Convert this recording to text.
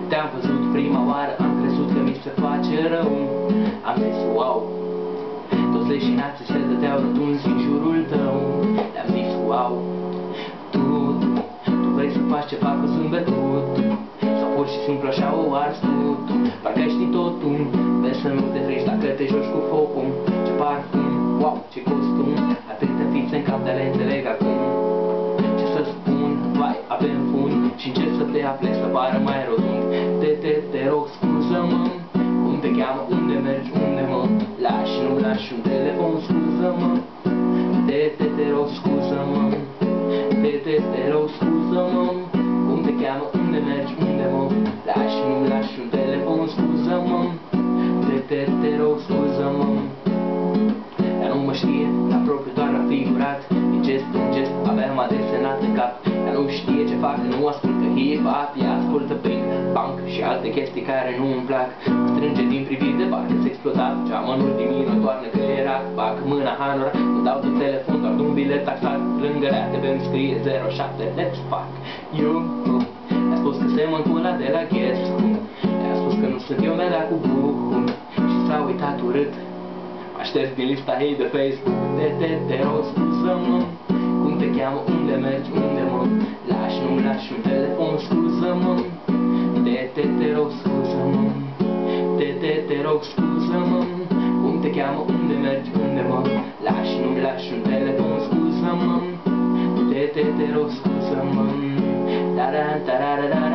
Te-am văzut prima oară, am crezut că mi se face rău. Am zis wow. Toți leșinații se dădeau rotunzi în jurul tău. Le-am zis wow. Tu vrei să faci ceva cu zâmbetul, sau pur și simplu așa o arzi tu. Parcă ai ști totul. Vezi să nu te treci dacă te joci cu focul. Ce parfum, wow, ce costum. Atâtea fițe în cap, dar le înțeleg acum. Ce să spun, vai, avem fund. Și încerc să te aplec să pară mai rotund. Te rog, scuză-mă. Cum te cheamă, unde mergi, unde mă lași, nu lași un telefon, scuză-mă. Te rog, scuză-mă. Te rog, scuză-mă. Cum te cheamă, unde mergi, unde mă lași, nu lași un telefon, scuză-mă. Te rog, scuză-mă. Ea nu mă știe, la propriu doar la figurat. Din gest în gest aveam adesenat în cap. Ea nu știe ce fac, nu ascultă hip-hop. Ea ascultă pink, punk și alte chestii care nu îmi plac. Mă strânge din priviri de parcă s-a explodat. Geamănul din mine o toarnă că era. Bag mâna hanora, îmi dau de telefon doar de un bilet taxat. Lângă rea te vem scrie 07, let's fuck you. I-a spus că semăn cu ăla de la Guess Who. I-a spus că nu sunt eu melea cu buhu. Și s-a uitat urât. M-a șters din lista ei de Facebook. Te rog, scuză-mă. Cum te cheamă, unde mergi, unde mă lași, nu lași un telefon, scuză-mă. Te rog, scuză-mă. Te rog, scuză-mă. Cum te cheamă, unde mergi, unde mă lași, nu lași un telefon, scuză-mă. Te rog, scuză-mă. Da-da-da-da-da.